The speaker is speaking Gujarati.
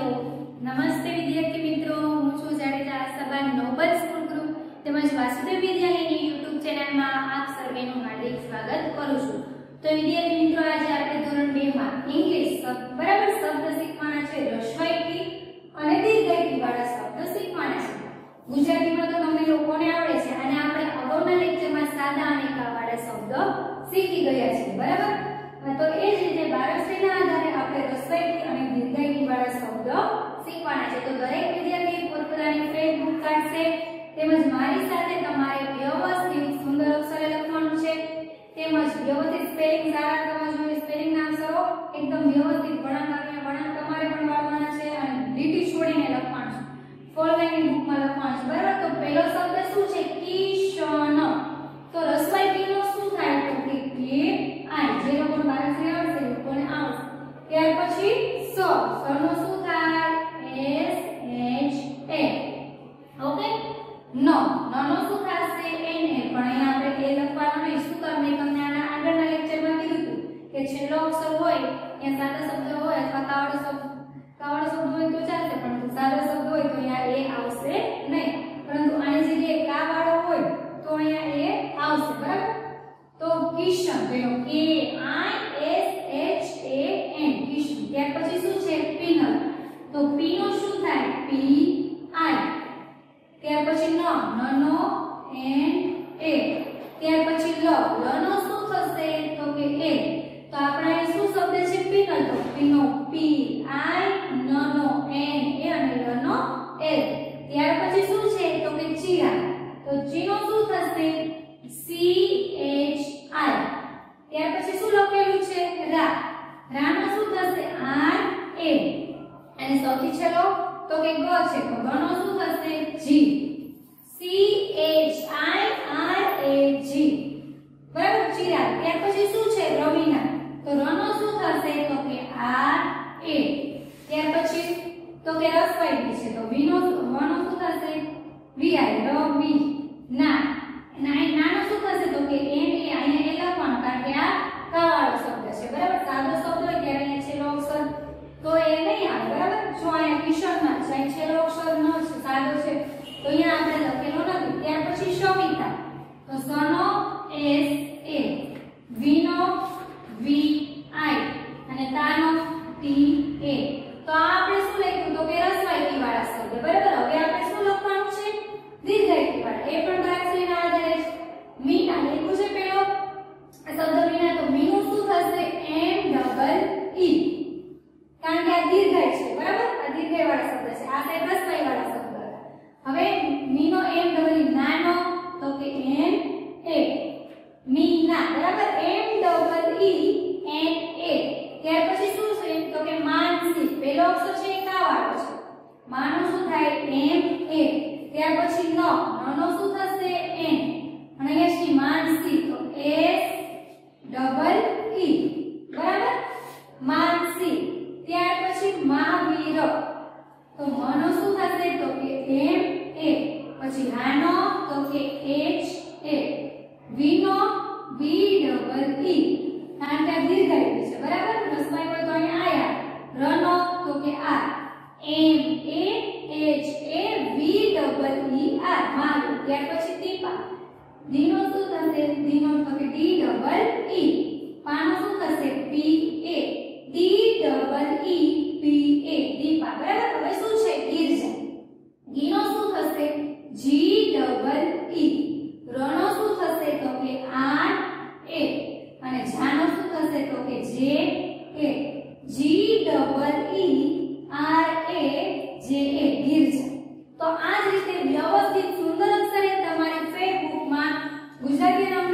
વાલીઓ નમસ્તે વિદ્યાર્થી મિત્રો હું છું Jadeja Ashaban noble school group તેમજ વાસુદેવ વિદ્યાલયની YouTube ચેનલમાં આપ સર્વેનું હાર્દિક સ્વાગત કરું છું। તો વિદ્યાર્થી મિત્રો આજે આપણે ધોરણ 2 માં ઇંગ્લિશ બરાબર શબ્દ શીખવાના છે। રસ્વઈથી અને દીર્ઘઈથી વાળા શબ્દ શીખવાના છે। ગુજરાતીમાં તો તમને લોકોને આવડે છે અને આપણે અગાઉના લેક્ચરમાં સાદા અને કાવાળા શબ્દ શીખી ગયા છે બરાબર। તો એ જ રીતે બારસના આધારે આપણે રસ્વઈથી અને દીર્ઘઈથી વાળા શબ્દ શીખવાના છે। તો દરેક વિદ્યાર્થી પોતપોતાની ફેસબુક કાઢશે તેમજ મારી સાથે તમારે વ્યવસ્થિત સુંદર અક્ષરે લખવાનું છે તેમજ વ્યવસ્થિત સ્પેલિંગ સારા કરવા જોઈએ। સ્પેલિંગ ના અક્ષરો એકદમ વ્યવસ્થિત વળાંક તમારે પણ વાળવાના છે અને લીટી છોડીને લખવાનું છે। ફોર લાઈન બુકમાં લખવાનું છે બરાબર। તો પહેલો શબ્દ શું છે? કિશન। તો રસ્વઈ નો શું થાય? તો કે આઈ જે લોકો બારસી આવશે એ લોકોને આવશે। ત્યાર પછી સ નો શું થાય? S H A okay. નો નો શું થશે? એન એ પણ અહીંયા આપણે એ લખવાનું નહીં। શું કામ? મેં તમને આના આગળના લેક્ચરમાં કીધું હતું કે છેલ્લો અક્ષર હોય ત્યાં સાદા શબ્દ હોય અથવા કાવડ શબ્દ હોય તો ચાલશે પરંતુ સાદો શબ્દ હોય તો અહીંયા એ આવશે નહીં પરંતુ આની જગ્યાએ કા વાળો હોય તો અહીંયા એ આવશે બરાબર। તો કિશન પેલો K I S H A N Kishan. ત્યાર પછી શું છે? પિનલ। તો પી નો શું થાય? પી આઈ। ત્યાર પછી નો એન એ। ત્યાર પછી લ નો શું થશે? તો કે એ। તો આપણે શું શબ્દ છે? પિનલ। તો પીનો પી આઈ નો એન એ અને લ નો એલ। ત્યાર પછી શું છે? તો કે ચીરા। તો ચી નો શું થશે? C H I. ત્યાર પછી શું લખેલું છે? રા। રા નો શું થશે? R A. અને સૌથી છેલ્લો તો કે ગ છે। તો ગ નો શું થશે? G. C H I R A G બરાબર ચિરાગ। ત્યાર પછી શું છે? રવિના। તો ર નો શું થશે? તો કે આર એ। ત્યાર પછી તો કે રસવાઈ છે। તો વી નો શું થશે? વી આઈ રવિ ના। ના નો શું થશે? તો કે એન એ અહીંયા એ લખવાનું કારણ કે આ કાવાળો શબ્દ છે બરાબર। સાદો શબ્દ હોય ત્યારે અહીંયા છેલ્લો અક્ષર તો એ નહીં આવે બરાબર। જો અહીંયા કિશનમાં છે છેલ્લો અક્ષર ન છે સાદો છે તો અહીંયા આપણે લખેલો નથી। ત્યાર પછી શમિતા। તો સ નો એસ એ વી નો વી આઈ અને તા નો ટી એ। તો આ આપણે શું લખ્યું? તો કે રસ્વઈથી વાળા શબ્દ બરાબર। હવે આપણે શું લખવાનું છે? દીર્ઘઈથી વાળા। એ પણ બારસીના આધારે છે। મીના લખ્યું છે પેલો શબ્દ મીના। તો મી નું શું થશે? એમ ડબલ ઈ કારણ કે આ દીર્ઘઈ છે બરાબર। આ દીર્ઘઈ વાળા શબ્દ છે આ સાઈડ રસ્વઈ વાળા શબ્દ હતા। હવે મીનો એમ ડબલ ઈ નાનો તો કે એન એ મીના બરાબર। M double E N A. ત્યાર પછી શું છે? તો કે માનસી। પહેલો અક્ષર છે એ કા વાળો છે માનો શું થાય? એમ એ। ત્યાર પછી નો શું થશે? એન અને અહીંયા છે માનસી। તો એસ ડબલ ઈ બરાબર માનસી। ત્યાર પછી મહાવીર। તો મનો શું થશે? તો કે એમ એ। પછી હાનો તો કે એચ એ। વીનો વી ડબલ ઈ કારણ કે દીર્ઘઈ છે બરાબર। રસ્વઈ હોય તો અહીંયા આયા। રનો તો કે R M A H A V double E R Mahavir. ત્યાર પછી દીપા। દીનો શું થશે? દીનો તો કે ડી ડબલ ઈ। પાનો શું થશે? P A D double E P A Deepa બરાબર। હવે શું છે? ગિરજા। ગીનો શું થશે? જી ડબલ ઈ। રનો શું થશે? તો કે આર એ અને જાનો શું થશે? તો કે જે એ જી ડબલ ઈ આર એ જે એ ગિરજા। તો આ જ રીતે વ્યવસ્થિત સુંદર અક્ષરે તમારી ફેસબુકમાં ગુજરાતી નામ